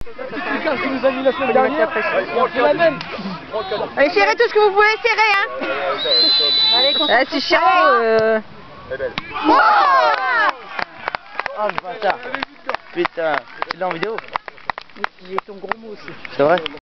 C'est quelqu'un qui nous a mis la semaine dernière. C'est la même. Allez, serrez tout ce que vous pouvez serrer, hein. Allez, c'est chiant. Oh le bâtard. Putain, tu l'as en vidéo? J'ai ton gros mot aussi. C'est vrai?